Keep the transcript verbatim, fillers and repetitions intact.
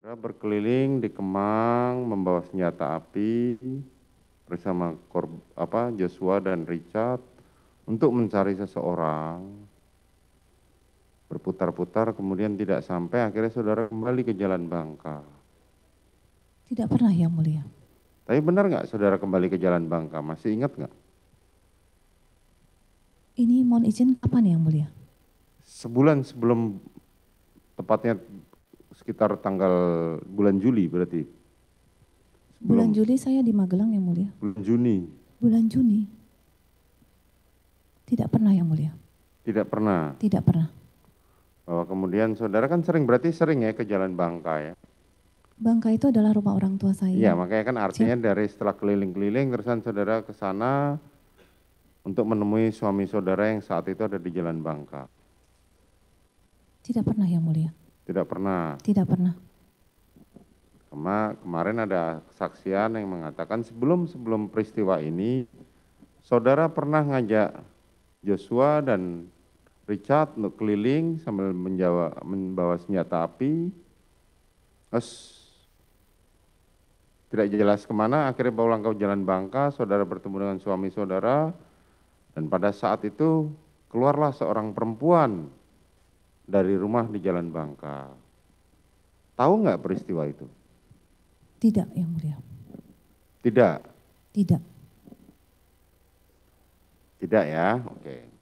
Berkeliling di Kemang membawa senjata api bersama kor, apa, Joshua dan Richard untuk mencari seseorang. Berputar-putar kemudian tidak sampai, akhirnya saudara kembali ke Jalan Bangka. Tidak pernah, Yang Mulia. Tapi benar nggak saudara kembali ke Jalan Bangka? Masih ingat nggak? Ini mohon izin kapan, Yang Mulia? Sebulan sebelum, tepatnya sekitar tanggal bulan Juli berarti. Sebelum, Bulan Juli saya di Magelang, Yang Mulia. Bulan Juni. Bulan Juni. Tidak pernah, Yang Mulia. Tidak pernah. Tidak pernah. Bahwa kemudian saudara kan sering, berarti sering ya ke Jalan Bangka ya? Bangka itu adalah rumah orang tua saya. Iya, makanya kan artinya Siap. dari setelah keliling-keliling terusan saudara ke sana untuk menemui suami saudara yang saat itu ada di Jalan Bangka. Tidak pernah, Yang Mulia. Tidak pernah. Tidak pernah. Kema kemarin ada kesaksian yang mengatakan sebelum sebelum peristiwa ini saudara pernah ngajak Joshua dan Richard untuk keliling sambil menjawa, membawa senjata api. Terus tidak jelas kemana, akhirnya pulang ke Jalan Bangka, saudara bertemu dengan suami saudara, dan pada saat itu keluarlah seorang perempuan dari rumah di Jalan Bangka. Tahu nggak peristiwa itu? Tidak, Yang Mulia. Tidak? Tidak. Tidak ya, oke.